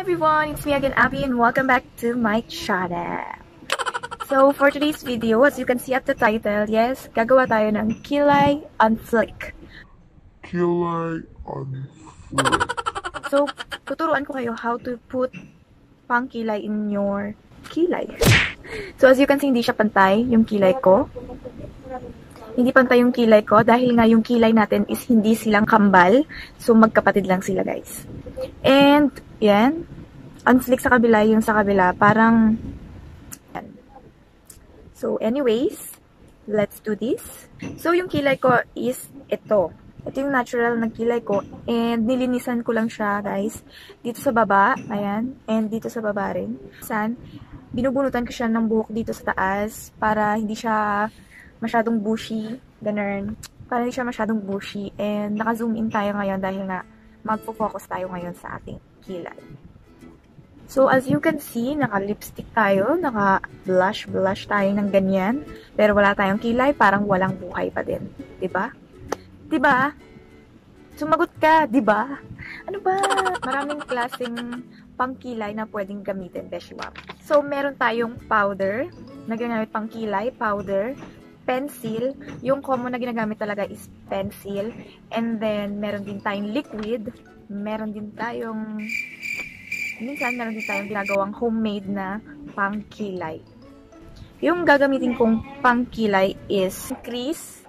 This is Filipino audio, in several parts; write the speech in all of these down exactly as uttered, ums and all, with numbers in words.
everyone, it's me again, Abby, and welcome back to my channel. So, for today's video, as you can see at the title, yes, gagawa tayo ng kilay on flick. Kilay on flick. So, tuturuan ko kayo how to put pang kilay in your kilay. So, as you can see, hindi siya pantay yung kilay ko. Hindi pantay yung kilay ko dahil nga yung kilay natin is hindi silang kambal. So, magkapatid lang sila, guys. And, yan. Unflick sa kabila, yung sa kabila. Parang, yan. So, anyways, let's do this. So, yung kilay ko is ito. Ito yung natural na kilay ko. And, nilinisan ko lang siya, guys. Dito sa baba, ayan. And, dito sa baba rin. San, binubunutan ko siya ng buhok dito sa taas para hindi siya masyadong bushy, ganun. Para hindi siya masyadong bushy. And naka-zoom in tayo ngayon dahil nga magpo-focus tayo ngayon sa ating kilay. So, as you can see, naka-lipstick tayo, naka-blush-blush tayo ng ganyan. Pero wala tayong kilay, parang walang buhay pa din. Diba? Diba? Sumagot ka, diba? Ano ba? Maraming klaseng pangkilay na pwedeng gamitin, Beshiwap. So, meron tayong powder, na ginagamit pangkilay, powder, pencil. Yung common na ginagamit talaga is pencil. And then, meron din tayong liquid. Meron din tayong, minsan, meron din tayong ginagawang homemade na pangkilay. Yung gagamitin kong pangkilay is crease.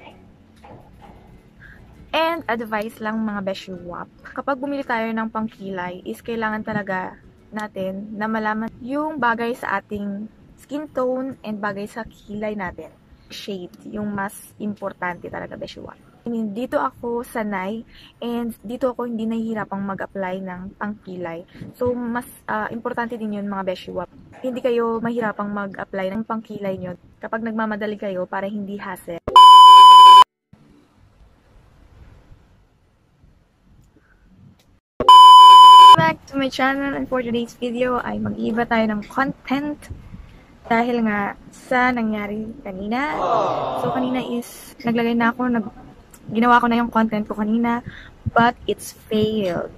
And advice lang mga Beshiwap. Kapag bumili tayo ng pangkilay, is kailangan talaga natin na malaman yung bagay sa ating skin tone and bagay sa kilay natin. Shade, yung mas importante talaga, Beshiwap. I mean, dito ako sanay and dito ako hindi nahihirapang mag-apply ng pangkilay. So, mas uh, importante din yun mga Beshiwap. Hindi kayo mahirapang mag-apply ng pangkilay nyo kapag nagmamadali kayo para hindi hassle. Back to my channel, and for today's video ay mag-iiba tayo ng content dahil nga sa nangyari kanina. So, kanina is, naglagay na ako, nag, ginawa ko na yung content ko kanina, but it's failed.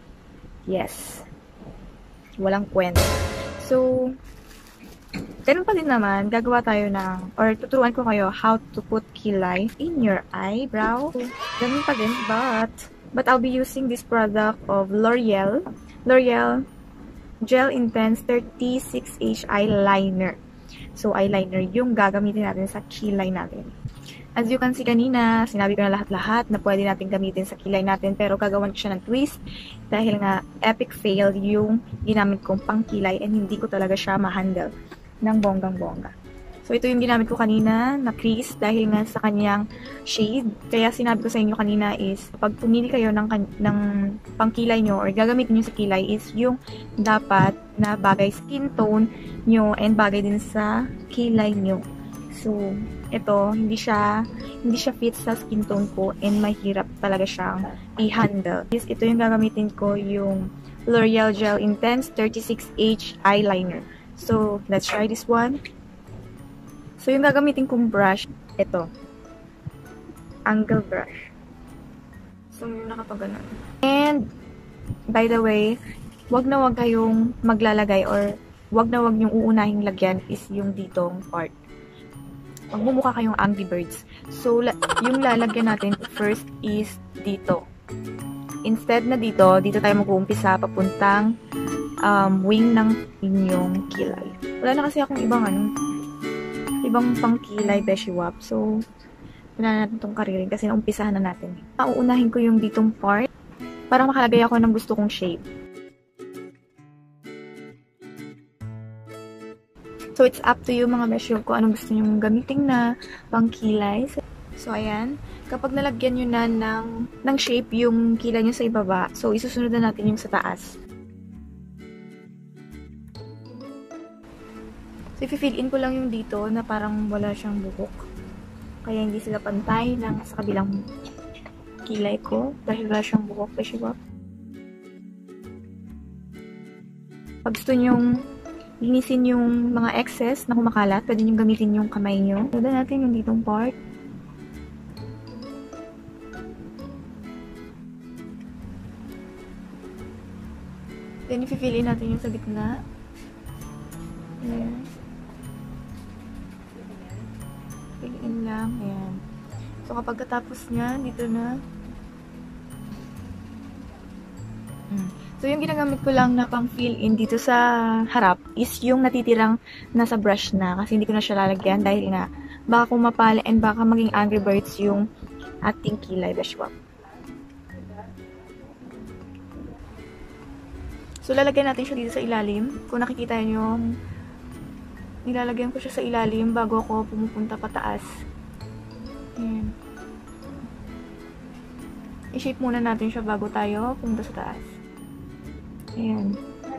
Yes. Walang kwenta. So, ganun pa din naman, gagawa tayo ng, or tuturuan ko kayo how to put kilay in your eyebrow. Ganun pa din, but, but I'll be using this product of L'Oreal. L'Oreal Gel Intense thirty-six H Eyeliner. So, eyeliner yung gagamitin natin sa kilay natin. As you can see kanina, sinabi ko na lahat-lahat na pwede natin gamitin sa kilay natin, pero gagawan ko siya ng twist dahil nga epic fail yung ginamit kong pangkilay and hindi ko talaga siya ma-handle ng bonggang-bongga. So, ito yung ginamit ko kanina na crease dahil nga sa kanyang shade. Kaya sinabi ko sa inyo kanina is, pag pumili kayo ng, ng pangkilay nyo or gagamitin nyo sa kilay is yung dapat na bagay skin tone nyo and bagay din sa kilay nyo. So, ito, hindi siya, hindi siya fit sa skin tone ko and mahirap talaga siyang i-handle. Yes, ito yung gagamitin ko, yung L'Oreal Gel Intense thirty-six H Eyeliner. So, let's try this one. So, yung gagamitin kong brush, ito. Angle brush. So, yung nakapaganon. And, by the way, wag na wag kayong maglalagay or wag na wag yung uunahing lagyan is yung ditong part. Magmumukha kayong Angry Birds. So, la yung lalagyan natin first is dito. Instead na dito, dito tayo mag-uumpisa papuntang um, wing ng inyong kilay. Wala na kasi akong ibang ano, ibang pangkilay, Beshiwap. So, wala na natin itong karirin kasi naumpisahan na natin. Pauunahin ko yung ditong part para makalagay ako ng gusto kong shape. So, it's up to you mga Beshiwap kung anong gusto nyo gamitin na pangkilay. So, ayan. Kapag nalagyan nyo na ng, ng shape yung kilay nyo sa ibaba, so, isusunod na natin yung sa taas. So, i-fill in ko lang yung dito na parang wala siyang buhok. Kaya hindi sila pantay lang sa kabilang kilay ko dahil wala siyang buhok, Beshiwap. Pag gusto nyong linisin yung mga excess na kumakalat, pwede nyong gamitin yung kamay nyo. Tada natin yung ditong part. Then, i-fill in natin yung sa gitna. Ayan. Fill in lang. Ayan. So, kapag katapos niya, dito na. Hmm. So, yung ginagamit ko lang na pang fill in dito sa harap is yung natitirang nasa brush na. Kasi hindi ko na siya lalagyan dahil nga baka kumapala and baka maging Angry Birds yung ating kilay Beshwap. So, lalagyan natin siya dito sa ilalim. Kung nakikita nyo, nilalagyan ko siya sa ilalim bago ako pumupunta pataas. Ayan. I-shape muna natin siya bago tayo pumunta sa taas. Ayan.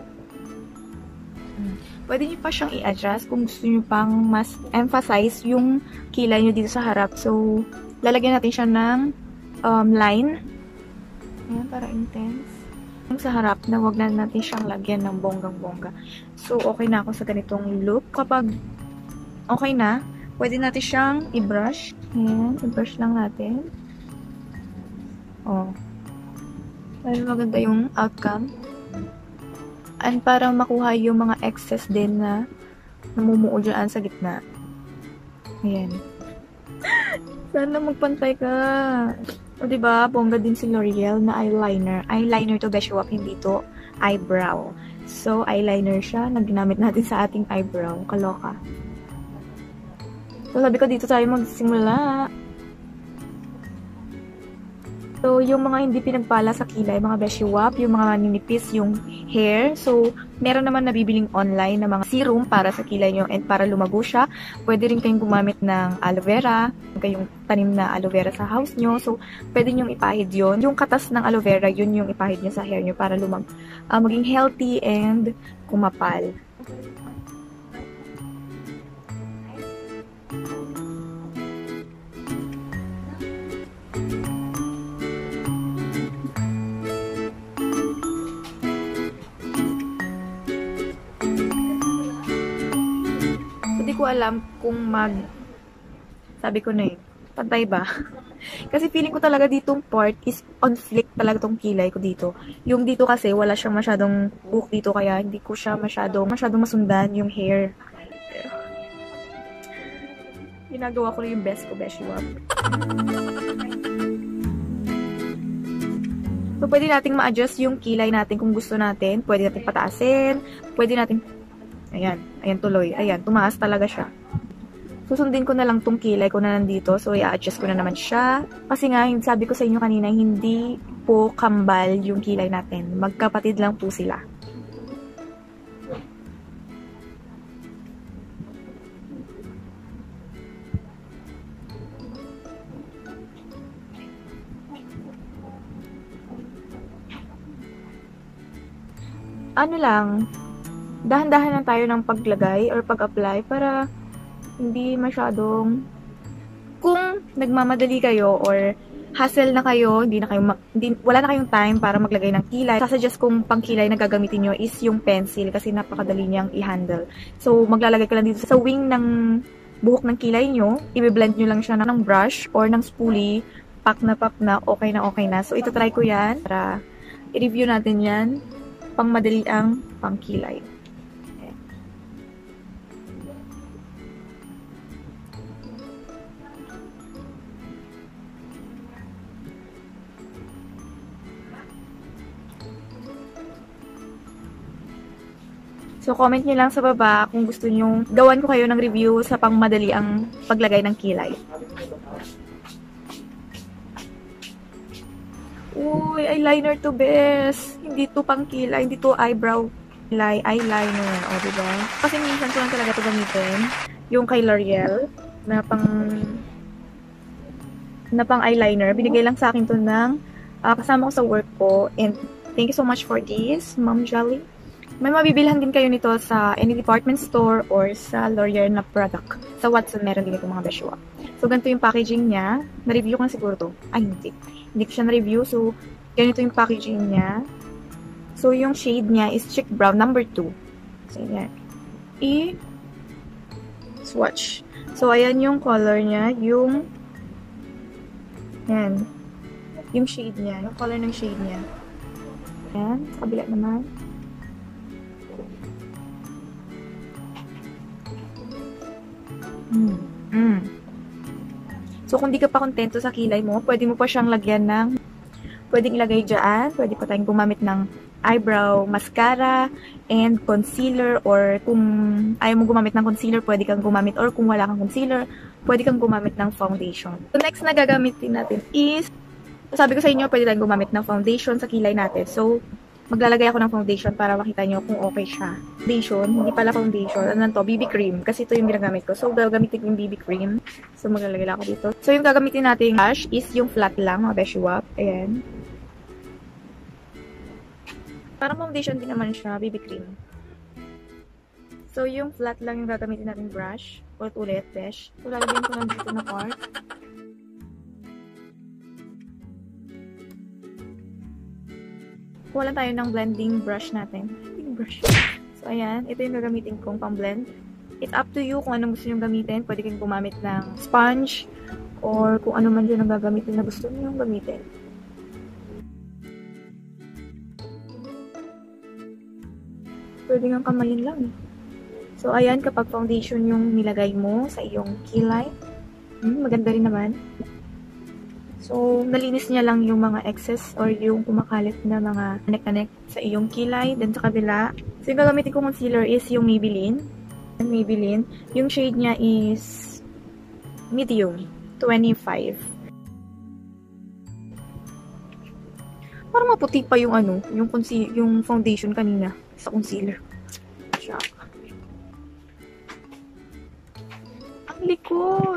Pwede nyo pa siyang i-adjust kung gusto nyo pang mas emphasize yung kilay nyo dito sa harap. So, lalagyan natin siya ng um, line. Ayan, para intense. Yung sa harap, na wag na natin siyang lagyan ng bonggang-bongga. So, okay na ako sa ganitong look. Kapag okay na, pwede natin siyang i-brush. Ayan, i-brush lang natin. Oh. Para maganda yung outcome. And para makuha yung mga excess din na namumuo dyan sa gitna. Ayan. Sana magpantay ka. O diba, bongga din si L'Oreal na eyeliner. Eyeliner to Beshwap, hindi to eyebrow. So, eyeliner siya na ginamit natin sa ating eyebrow. Kaloka. So, sabi ko dito tayo magsimula. So, yung mga hindi pinagpala sa kilay, mga Beshwap, yung mga ninipis, yung hair. So, meron naman nabibiling online na mga serum para sa kilay nyo and para lumago siya. Pwede rin kayong gumamit ng aloe vera, kayong tanim na aloe vera sa house nyo. So, pwede nyong ipahid yun. Yung katas ng aloe vera, yun yung ipahid nyo sa hair nyo para lumag, uh, maging healthy and kumapal. Ko alam kung mag sabi ko na eh, pantay ba? Kasi feeling ko talaga ditong part is on flick talaga tong kilay ko dito. Yung dito kasi wala siyang masyadong buhok dito kaya hindi ko siya masyadong masyadong masundan yung hair. Ginagawa ko na yung best ko, Beshwap. So, pwede nating ma-adjust yung kilay natin kung gusto natin. Pwede natin pataasin. Pwede natin ayan, ayan tuloy. Ayan, tumaas talaga siya. Susundin ko na lang tong kilay ko na nandito. So, i-adjust ko na naman siya. Kasi nga, sabi ko sa inyo kanina, hindi po kambal yung kilay natin. Magkapatid lang po sila. Ano lang, dahan-dahan lang tayo ng paglagay or pag-apply para hindi masyadong kung nagmamadali kayo or hassle na kayo, hindi na kayo hindi, wala na kayong time para maglagay ng kilay. Sasuggest kung pang kilay na gagamitin nyo is yung pencil kasi napakadali niyang i-handle. So, maglalagay ka lang dito sa wing ng buhok ng kilay nyo, i-blend nyo lang siya ng brush or ng spoolie, pack na pack na, okay na okay na. So, ito try ko yan para i-review natin yan pang madali ang pang kilay. So, comment nyo lang sa baba kung gusto nyo gawan ko kayo ng review sa pangmadali ang paglagay ng kilay. Uy, eyeliner to best. Hindi to pang kilay, hindi to eyebrow kilay, eyeliner. O, diba? Kasi minsan ko lang talaga ito gamitin. Yung kay L'Oreal na pang na pang eyeliner. Binigay lang sa akin to ng uh, kasama ko sa work ko. And thank you so much for this, Ma'am Jolly. May mabibilhan din kayo nito sa any department store or sa L'Oreal na product. Sa Watson, meron din ito mga Beshwap. So, ganito yung packaging niya. Na-review ko na siguro to. Ay, hindi. Hindi ko siya na-review. So, ganito yung packaging niya. So, yung shade niya is Chic Brown number two. So, yan. I-swatch. So, ayan yung color niya. Yung yan. Yung shade niya. Yung color ng shade niya. Ayan. Sa kabila naman. Mm. Mm. So, kung di ka pa kontento sa kilay mo, pwede mo pa siyang lagyan ng, pwedeng ilagay dyan, pwede pa tayong gumamit ng eyebrow mascara and concealer, or kung ayaw mo gumamit ng concealer, pwede kang gumamit, or kung wala kang concealer, pwede kang gumamit ng foundation. So, next na gagamitin natin is, sabi ko sa inyo, pwede tayong gumamit ng foundation sa kilay natin. So, maglalagay ako ng foundation para makita nyo kung okay siya. Foundation, hindi pala foundation. Ano lang to? B B cream. Kasi ito yung ginagamit ko. So, gagamitin ko yung B B cream. So, maglalagay lang ako dito. So, yung gagamitin natin blush is yung flat lang, mga Beshi Wap. Ayan. Parang foundation din naman siya, B B cream. So, yung flat lang yung gagamitin natin brush. Ulit-ulit, besh. So, lalagyan ko lang dito na part. Kuha lang tayo ng blending brush natin. Blending brush. So, ayan. Ito yung gagamitin kong pang-blend. It's up to you kung anong gusto nyo gamitin. Pwede kayong gumamit ng sponge or kung ano man dyan ang gagamitin na gusto nyo gamitin. Pwede nga kamayin lang eh. So, ayan. Kapag foundation yung nilagay mo sa iyong kilay, hmm, maganda rin naman. So, nalinis niya lang yung mga excess or yung kumakalit na mga connect-connect sa iyong kilay. Then, sa kabila, so yung gagamitin kong concealer is yung Maybelline. Maybelline. Yung shade niya is medium, twenty-five. Parang maputi pa yung ano, yung, yung foundation kanina sa concealer. Shock. Ang likot!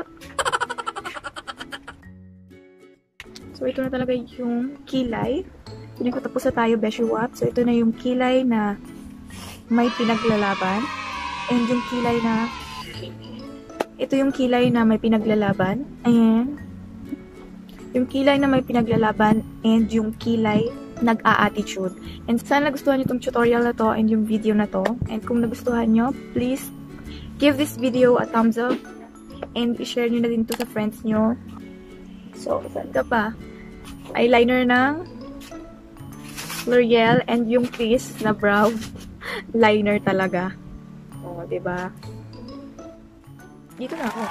So, ito na talaga yung kilay. Piling ko tapos na tayo, Beshi Wap. So, ito na yung kilay na may pinaglalaban. And yung kilay na... Ito yung kilay na may pinaglalaban. Ayan. Yung kilay na may pinaglalaban and yung kilay nag-a-attitude. And sana nagustuhan nyo itong tutorial na to and yung video na to. And kung nagustuhan nyo, please give this video a thumbs up. And i-share nyo na din to sa friends nyo. So, saan ka pa? Eyeliner ng L'Oreal and yung crease na brow liner talaga. O, oh, diba? Dito na ako.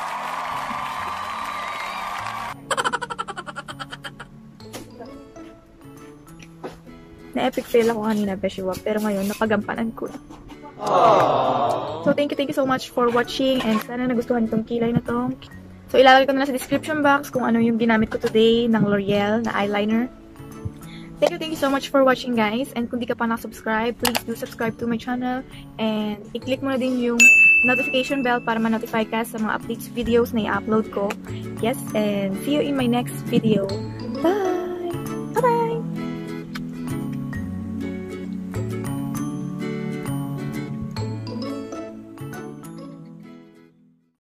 Na-epic fail ako kanina, Beshi Wap. Pero ngayon, napagampanan ko. So, thank you, thank you so much for watching. And sana nagustuhan itong kilay na to. So, ilalagay ko na sa description box kung ano yung ginamit ko today ng L'Oreal na eyeliner. Thank you, thank you so much for watching, guys. And kung di ka pa na-subscribe, please do subscribe to my channel. And i-click mo na din yung notification bell para ma-notify ka sa mga updates videos na i-upload ko. Yes, and see you in my next video. Bye!